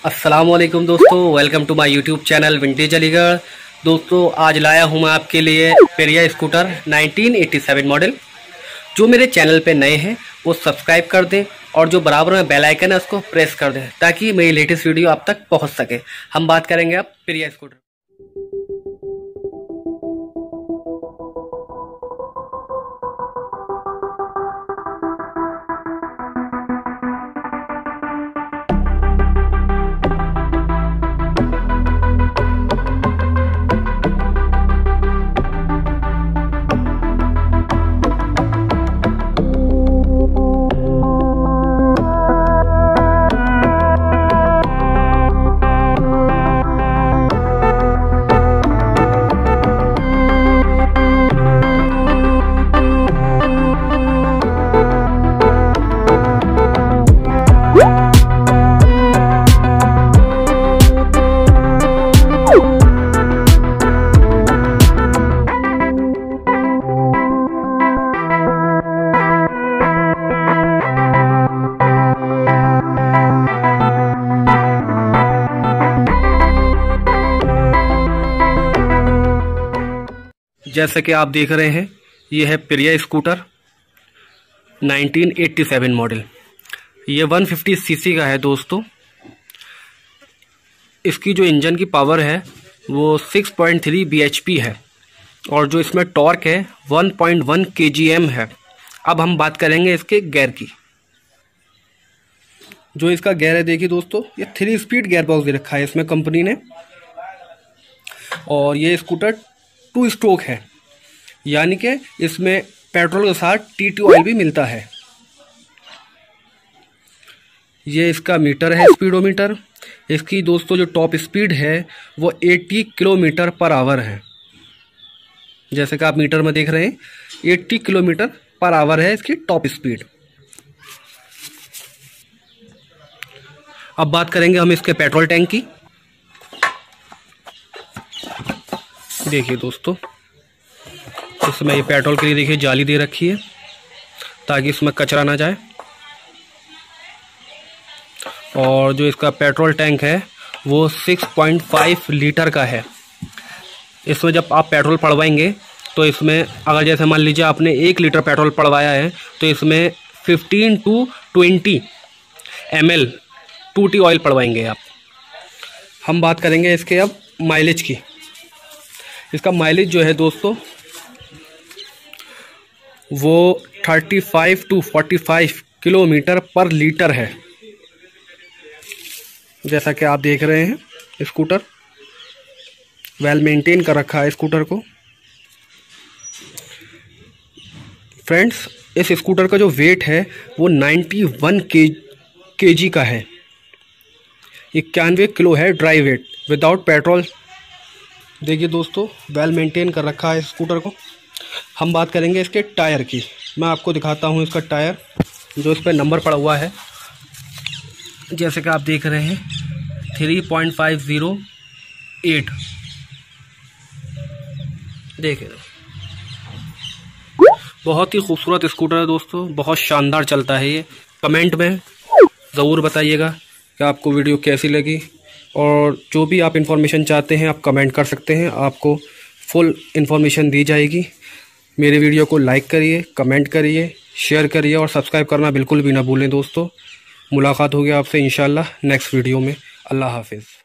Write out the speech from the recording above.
अस्सलामुअलैकुम दोस्तों, welcome to my YouTube channel vintage Aligarh. दोस्तों आज लाया हूं मैं आपके लिए पेरिया स्कूटर 1987 मॉडल। जो मेरे चैनल पे नए हैं वो सब्सक्राइब कर दें और जो बराबर में बेल आइकन है उसको प्रेस कर दें ताकि मेरी लेटेस्ट वीडियो आप तक पहुंच सके। हम बात करेंगे अब पेरिया स्कूटर। जैसे कि आप देख रहे हैं ये है पेरिया स्कूटर 1987 मॉडल। ये 150 सीसी का है दोस्तों। इसकी जो इंजन की पावर है वो 6.3 bhp है और जो इसमें टॉर्क है 1.1 kgm है। अब हम बात करेंगे इसके गियर की। जो इसका गियर है देखिए दोस्तों, ये 3 स्पीड गियर बॉक्स दे रखा है इसमें कंपनी ने। और ये स्कूटर 2 स्ट्रोक है, यानी कि इसमें पेट्रोल के साथ TT ऑयल भी मिलता है। ये इसका मीटर है, स्पीडोमीटर। इसकी दोस्तों जो टॉप स्पीड है वो 80 किलोमीटर पर आवर है। जैसे कि आप मीटर में देख रहे हैं 80 किलोमीटर पर आवर है इसकी टॉप स्पीड। अब बात करेंगे हम इसके पेट्रोल टैंक की। देखिए दोस्तों, इसमें ये पेट्रोल के लिए देखिए जाली दे रखी है ताकि इसमें कचरा ना जाए। और जो इसका पेट्रोल टैंक है वो 6.5 लीटर का है। इसमें जब आप पेट्रोल पड़वाएंगे तो इसमें अगर जैसे मान लीजिए आपने 1 लीटर पेट्रोल पड़वाया है तो इसमें 15 to 20 ml 2T ऑयल पड़वाएंगे आप। हम बात करेंगे इसके अब माइलेज की। इसका माइलेज जो है दोस्तों वो 35 to 45 किलोमीटर पर लीटर है। जैसा कि आप देख रहे हैं स्कूटर वेल मेंटेन कर रखा है स्कूटर को। फ्रेंड्स, इस स्कूटर का जो वेट है वो 91 kg का है। 91 किलो है ड्राई वेट विदाउट पेट्रोल। देखिए दोस्तों, वेल मेंटेन कर रखा है स्कूटर को। हम बात करेंगे इसके टायर की। मैं आपको दिखाता हूँ इसका टायर, जो इस पर नंबर पड़ा हुआ है। जैसे कि आप देख रहे हैं 3.508। देखिए बहुत ही खूबसूरत स्कूटर है दोस्तों, बहुत शानदार चलता है ये। कमेंट में ज़रूर बताइएगा कि आपको वीडियो कैसी लगी और जो भी आप इन्फॉर्मेशन चाहते हैं आप कमेंट कर सकते हैं, आपको फुल इन्फॉर्मेशन दी जाएगी। मेरे वीडियो को लाइक करिए, कमेंट करिए, शेयर करिए और सब्सक्राइब करना बिल्कुल भी ना भूलें दोस्तों। मुलाकात होगी आपसे इंशाल्लाह नेक्स्ट वीडियो में। अल्लाह हाफिज़।